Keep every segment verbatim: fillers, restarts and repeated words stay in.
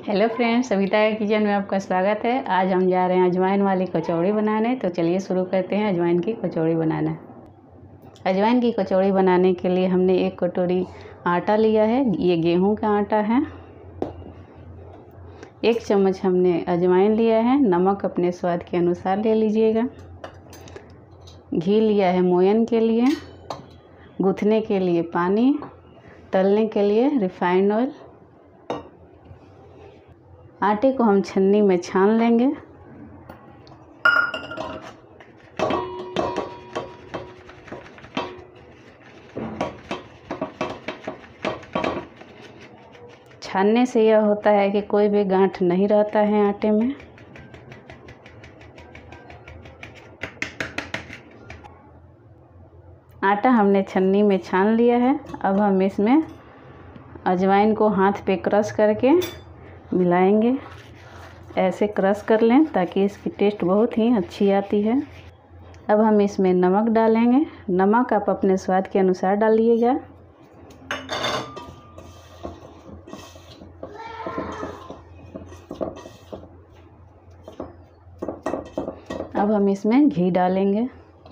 Hello friends, Savita के kitchen में आपका स्वागत है। आज हम जा रहे हैं अजवाइन वाली कचौड़ी बनाने। तो चलिए शुरू करते हैं अजवाइन की कचौड़ी बनाना। अजवाइन की कचौड़ी बनाने के लिए हमने एक कटोरी आटा लिया है। ये गेहूं का आटा है। एक चम्मच हमने अजवाइन लिया है। नमक अपने स्वाद के अनुसार ले लीजिएगा। घी लिया है मोयन के लिए, गूँथने के लिए पानी, तलने के लिए रिफाइंड ऑयल। आटे को हम छन्नी में छान लेंगे। छानने से यह होता है कि कोई भी गांठ नहीं रहता है आटे में। आटा हमने छन्नी में छान लिया है। अब हम इसमें अजवाइन को हाथ पे क्रश करके मिलाएंगे। ऐसे क्रश कर लें ताकि इसकी टेस्ट बहुत ही अच्छी आती है। अब हम इसमें नमक डालेंगे। नमक आप अपने स्वाद के अनुसार डालिएगा। अब हम इसमें घी डालेंगे।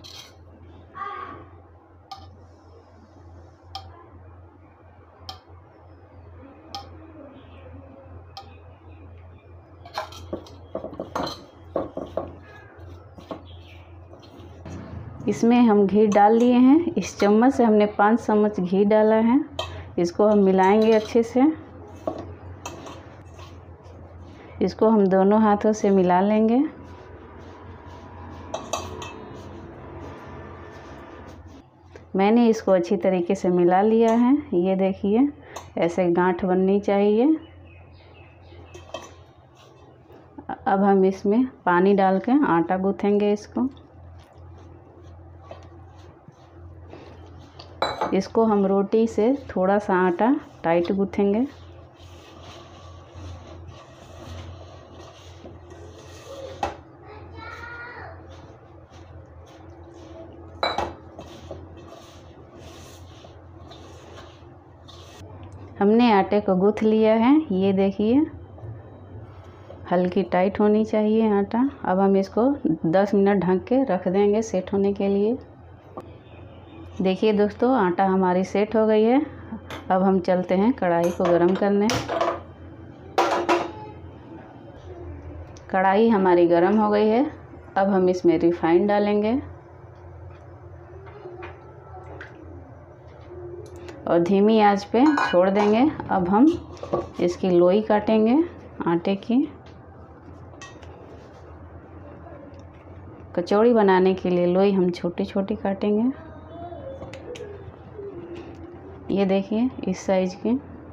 इसमें हम घी डाल लिए हैं। इस चम्मच से हमने पाँच चम्मच घी डाला है। इसको हम मिलाएंगे अच्छे से। इसको हम दोनों हाथों से मिला लेंगे। मैंने इसको अच्छी तरीके से मिला लिया है। ये देखिए, ऐसे गांठ बननी चाहिए। अब हम इसमें पानी डाल के आटा गूँथेंगे इसको। इसको हम रोटी से थोड़ा सा आटा टाइट गूँथेंगे। हमने आटे को गूँथ लिया है। ये देखिए, हल्की टाइट होनी चाहिए आटा। अब हम इसको दस मिनट ढक के रख देंगे सेट होने के लिए। देखिए दोस्तों, आटा हमारी सेट हो गई है। अब हम चलते हैं कढ़ाई को गरम करने। कढ़ाई हमारी गरम हो गई है। अब हम इसमें रिफाइंड डालेंगे और धीमी आंच पे छोड़ देंगे। अब हम इसकी लोई काटेंगे आटे की। कचौड़ी बनाने के लिए लोई हम छोटी छोटी काटेंगे। ये देखिए, इस साइज की।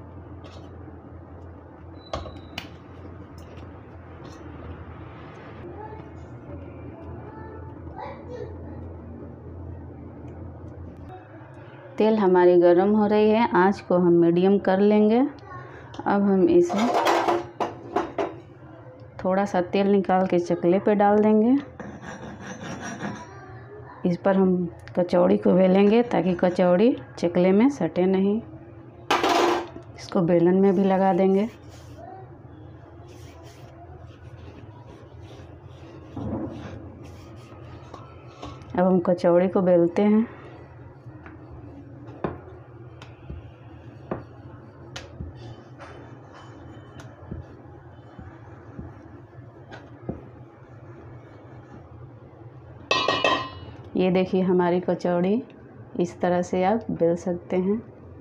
तेल हमारी गर्म हो रही है। आंच को हम मीडियम कर लेंगे। अब हम इसे थोड़ा सा तेल निकाल के चकले पे डाल देंगे। इस पर हम कचौड़ी को बेलेंगे ताकि कचौड़ी चकले में सटे नहीं। इसको बेलन में भी लगा देंगे। अब हम कचौड़ी को बेलते हैं। ये देखिए, हमारी कचौड़ी इस तरह से आप बेल सकते हैं।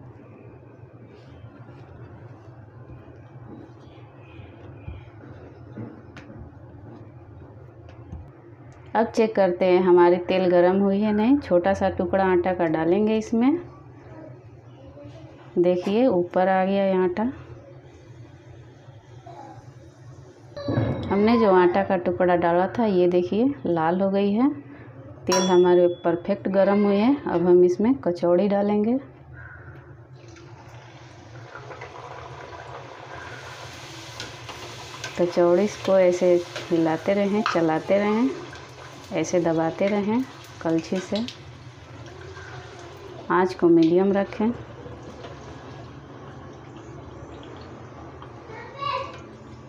अब चेक करते हैं हमारी तेल गरम हुई है नहीं। छोटा सा टुकड़ा आटा का डालेंगे इसमें। देखिए, ऊपर आ गया ये आटा। हमने जो आटा का टुकड़ा डाला था, ये देखिए लाल हो गई है। तेल हमारे परफेक्ट गरम हुए हैं। अब हम इसमें कचौड़ी डालेंगे। कचौड़ी को ऐसे हिलाते रहें, चलाते रहें, ऐसे दबाते रहें कलछी से। आंच को मीडियम रखें।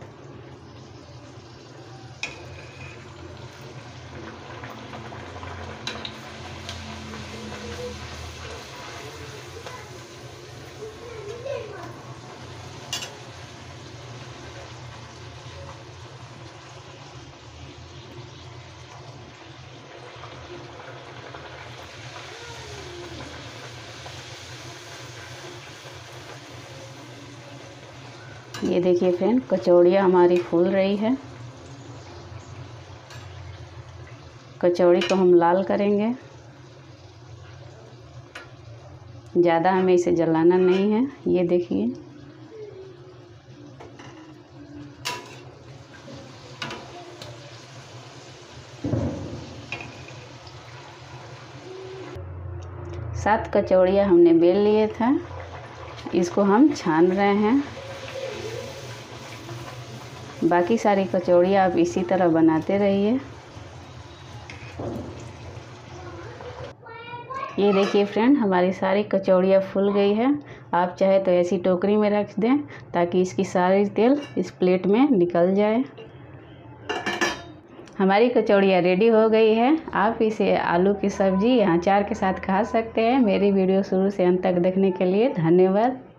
ये देखिए फ्रेंड, कचौड़ियाँ हमारी फूल रही है। कचौड़ी को हम लाल करेंगे, ज़्यादा हमें इसे जलाना नहीं है। ये देखिए, सात कचौड़ियाँ हमने बेल लिए थे, इसको हम छान रहे हैं। बाकी सारी कचौड़ियाँ आप इसी तरह बनाते रहिए। ये देखिए फ्रेंड, हमारी सारी कचौड़ियाँ फूल गई है। आप चाहे तो ऐसी टोकरी में रख दें ताकि इसकी सारी तेल इस प्लेट में निकल जाए। हमारी कचौड़ियाँ रेडी हो गई है। आप इसे आलू की सब्ज़ी या अचार के साथ खा सकते हैं। मेरी वीडियो शुरू से अंत तक देखने के लिए धन्यवाद।